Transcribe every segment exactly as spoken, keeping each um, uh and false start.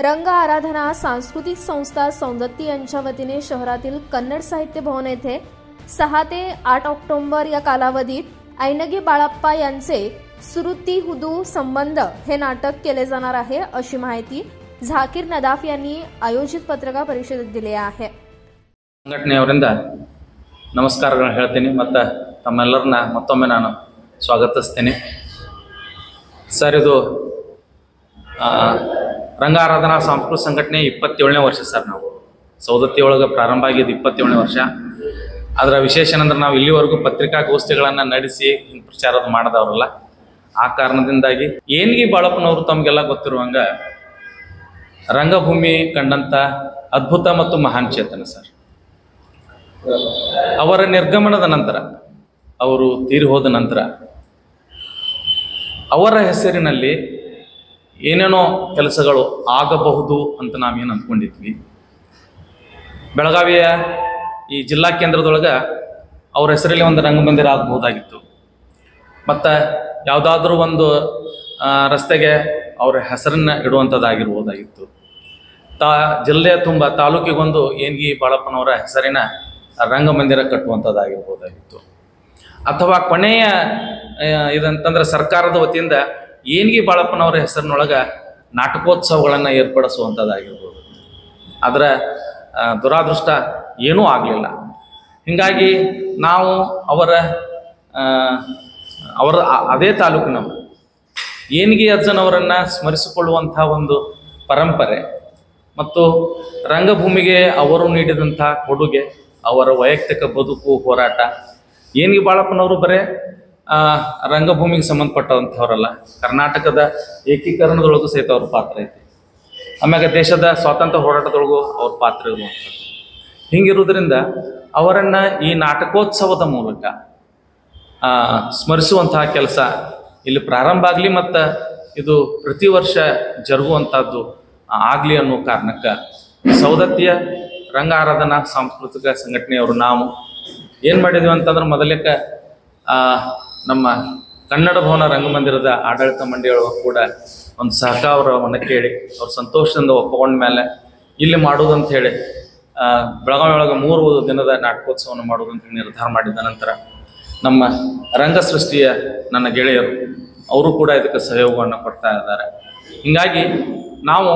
रंग आराधना सांस्कृतिक संस्था सौंदत्ती यांच्या वतीने शहरातील कन्नड साहित्य भवन येथे सहा ते आठ ऑक्टोबर या कालावधीत ऐनगी बाळप्पा यांचे सुरुती हुदू संबंध हे नाटक केले जाणार आहे, अशी माहिती झाकीर नदाफ यांनी आयोजित पत्रकार परिषदेत दिली आहे. ಸಂಘಟನೆಯವರಿಂದ ನಮಸ್ಕಾರಗಳನ್ನು ಹೇಳ್ತೀನಿ ಮತ್ತು ತಮ್ಮೆಲ್ಲರನ್ನ ಮತ್ತೊಮ್ಮೆ ನಾನು ಸ್ವಾಗತಿಸ್ತೀನಿ. ಸರ್, ಇದು ರಂಗಾರಾಧನಾ ಸಾಂಸ್ಕೃತಿಕ ಸಂಘಟನೆ ಇಪ್ಪತ್ತೇಳನೇ ವರ್ಷ ಸರ್. ನಾವು ಸೌದತ್ತಿ ಒಳಗೆ ಪ್ರಾರಂಭ ಆಗಿದ್ದು ಇಪ್ಪತ್ತೇಳನೇ ವರ್ಷ. ಅದರ ವಿಶೇಷ ಏನಂದ್ರೆ ನಾವು ಇಲ್ಲಿವರೆಗೂ ಪತ್ರಿಕಾಗೋಷ್ಠಿಗಳನ್ನು ನಡೆಸಿ ಪ್ರಚಾರದ ಮಾಡಿದವರಲ್ಲ. ಆ ಕಾರಣದಿಂದಾಗಿ ಏನಿಗೆ ಬಾಳಪ್ಪನವರು ತಮಗೆಲ್ಲ ಗೊತ್ತಿರುವಂಗ ರಂಗಭೂಮಿ ಕಂಡಂಥ ಅದ್ಭುತ ಮತ್ತು ಮಹಾನ್ ಚೇತನ ಸರ್. ಅವರ ನಿರ್ಗಮನದ ನಂತರ, ಅವರು ತೀರಿ ಹೋದ ನಂತರ ಅವರ ಹೆಸರಿನಲ್ಲಿ ಏನೇನೋ ಕೆಲಸಗಳು ಆಗಬಹುದು ಅಂತ ನಾವೇನು ಅಂದ್ಕೊಂಡಿದ್ವಿ. ಬೆಳಗಾವಿಯ ಈ ಜಿಲ್ಲಾ ಕೇಂದ್ರದೊಳಗೆ ಅವ್ರ ಹೆಸರಲ್ಲಿ ಒಂದು ರಂಗಮಂದಿರ ಆಗಬಹುದಾಗಿತ್ತು. ಮತ್ತು ಯಾವುದಾದ್ರೂ ಒಂದು ರಸ್ತೆಗೆ ಅವರ ಹೆಸರನ್ನ ಇಡುವಂಥದ್ದಾಗಿರ್ಬೋದಾಗಿತ್ತು. ತಾ ಜಿಲ್ಲೆಯ ತುಂಬ ತಾಲೂಕಿಗೊಂದು ಏನ್ಗಿ ಬಾಳಪ್ಪನವರ ಹೆಸರಿನ ರಂಗಮಂದಿರ ಕಟ್ಟುವಂಥದ್ದಾಗಿರ್ಬೋದಾಗಿತ್ತು. ಅಥವಾ ಕೊನೆಯ ಇದಂತಂದ್ರೆ ಸರ್ಕಾರದ ವತಿಯಿಂದ ಏನ್ಗಿ ಬಾಳಪ್ಪನವರ ಹೆಸರಿನೊಳಗೆ ನಾಟಕೋತ್ಸವಗಳನ್ನು ಏರ್ಪಡಿಸುವಂಥದ್ದಾಗಿರ್ಬೋದು. ಅದರ ದುರಾದೃಷ್ಟ ಏನೂ ಆಗಲಿಲ್ಲ. ಹೀಗಾಗಿ ನಾವು ಅವರ ಅವರ ಅದೇ ತಾಲೂಕಿನವರು ಏನ್ಗಿ ಅಜ್ಜನವರನ್ನು ಸ್ಮರಿಸಿಕೊಳ್ಳುವಂಥ ಒಂದು ಪರಂಪರೆ ಮತ್ತು ರಂಗಭೂಮಿಗೆ ಅವರು ನೀಡಿದಂಥ ಕೊಡುಗೆ, ಅವರ ವೈಯಕ್ತಿಕ ಬದುಕು, ಹೋರಾಟ. ಏನ್ಗಿ ಬಾಳಪ್ಪನವರು ಬರೇ ರಂಗಭೂಮಿಗೆ ಸಂಬಂಧಪಟ್ಟಂಥವರಲ್ಲ, ಕರ್ನಾಟಕದ ಏಕೀಕರಣದೊಳಗೂ ಸಹಿತ ಅವ್ರ ಪಾತ್ರ ಐತಿ. ಆಮ್ಯಾಗ ದೇಶದ ಸ್ವಾತಂತ್ರ್ಯ ಹೋರಾಟದೊಳಗೂ ಅವ್ರ ಪಾತ್ರ ಇರುವಂಥದ್ದು. ಹಿಂಗಿರುವುದರಿಂದ ಅವರನ್ನು ಈ ನಾಟಕೋತ್ಸವದ ಮೂಲಕ ಸ್ಮರಿಸುವಂತಹ ಕೆಲಸ ಇಲ್ಲಿ ಪ್ರಾರಂಭ ಆಗಲಿ ಮತ್ತು ಇದು ಪ್ರತಿ ವರ್ಷ ಜರುಗುವಂಥದ್ದು ಆಗಲಿ ಅನ್ನೋ ಕಾರಣಕ್ಕೆ ಸೌದತ್ತಿಯ ರಂಗ ಆರಾಧನಾ ಸಾಂಸ್ಕೃತಿಕ ಸಂಘಟನೆಯವರು ನಾವು ಏನು ಮಾಡಿದ್ವಿ ಅಂತಂದ್ರೆ, ಮೊದಲಕ್ಕೆ ನಮ್ಮ ಕನ್ನಡ ಭವನ ರಂಗಮಂದಿರದ ಆಡಳಿತ ಮಂಡಳಿಯವರು ಕೂಡ ಒಂದು ಸಹಕಾರವನ್ನು ಕೇಳಿ ಅವ್ರ ಸಂತೋಷದಿಂದ ಒಪ್ಪಿಕೊಂಡ ಮೇಲೆ ಇಲ್ಲಿ ಮಾಡೋದಂತ ಹೇಳಿ ಬೆಳಗಾವಿ ಒಳಗೆ ಮೂರು ದಿನದ ನಾಟಕೋತ್ಸವವನ್ನು ಮಾಡೋದಂತ ನಿರ್ಧಾರ ಮಾಡಿದ ನಂತರ ನಮ್ಮ ರಂಗಸೃಷ್ಟಿಯ ನನ್ನ ಗೆಳೆಯರು ಅವರು ಕೂಡ ಇದಕ್ಕೆ ಸಹಯೋಗವನ್ನು ಕೊಡ್ತಾ ಇದ್ದಾರೆ. ಹೀಗಾಗಿ ನಾವು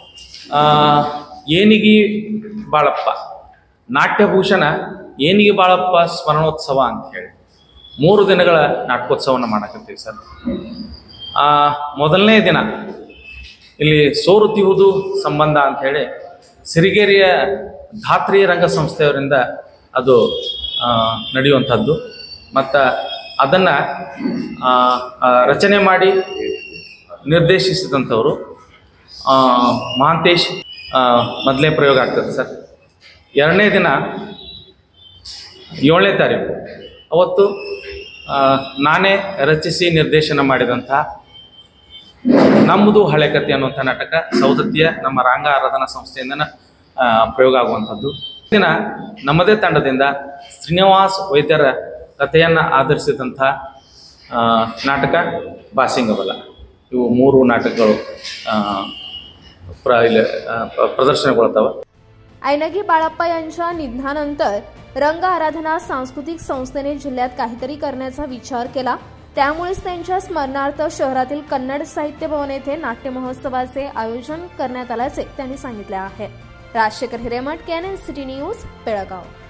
ಏನಿಗಿ ಬಾಳಪ್ಪ ನಾಟ್ಯಭೂಷಣ ಏನಿಗಿ ಬಾಳಪ್ಪ ಸ್ಮರಣೋತ್ಸವ ಅಂತ ಹೇಳಿ ಮೂರು ದಿನಗಳ ನಾಟಕೋತ್ಸವವನ್ನು ಮಾಡಕತ್ತೀವಿ ಸರ್. ಮೊದಲನೇ ದಿನ ಇಲ್ಲಿ ಸೋರುತಿಹುದು ಸಂಬಂಧ ಅಂಥೇಳಿ ಸಿರಿಗೇರಿಯ ಧಾತ್ರಿ ರಂಗ ಸಂಸ್ಥೆಯವರಿಂದ ಅದು ನಡೆಯುವಂಥದ್ದು. ಮತ್ತು ಅದನ್ನು ರಚನೆ ಮಾಡಿ ನಿರ್ದೇಶಿಸಿದಂಥವರು ಮಹಾಂತೇಶ್ ಮೊದಲನೇ ಪ್ರಯೋಗ ಆಗ್ತದೆ ಸರ್. ಎರಡನೇ ದಿನ ಏಳನೇ ತಾರೀಕು ಅವತ್ತು ನಾನೇ ರಚಿಸಿ ನಿರ್ದೇಶನ ಮಾಡಿದಂಥ ನಮ್ಮದು ಹಳೆ ಕತೆ ಅನ್ನುವಂಥ ನಾಟಕ ಸೌದತ್ತಿಯ ನಮ್ಮ ರಂಗ ಆರಾಧನಾ ಸಂಸ್ಥೆಯಿಂದ ಪ್ರಯೋಗ ಆಗುವಂಥದ್ದು. ದಿನ ನಮ್ಮದೇ ತಂಡದಿಂದ ಶ್ರೀನಿವಾಸ್ ವೈದ್ಯರ ಕಥೆಯನ್ನು ಆಧರಿಸಿದಂಥ ನಾಟಕ ಬಾಸಿಂಗಬಲ. ಇವು ಮೂರು ನಾಟಕಗಳು ಪ್ರ ಇಲ್ಲಿ प्रदर्शनಗೊಳ್ತಾವೆ. ऐनगी बाळप्पा यांच्या निधनानंतर रंग आराधना सांस्कृतिक संस्थेने जिल्ह्यात काहीतरी करण्याचा विचार केला. त्यामुळेच त्यांच्या स्मरणार्थ शहरातील कन्नड साहित्य भवन येथे नाट्य महोत्सवाचे आयोजन करण्यात आल्याचे त्यांनी सांगितले आहे. Rajshekhar Hiremath, Canon City News, Belgaum.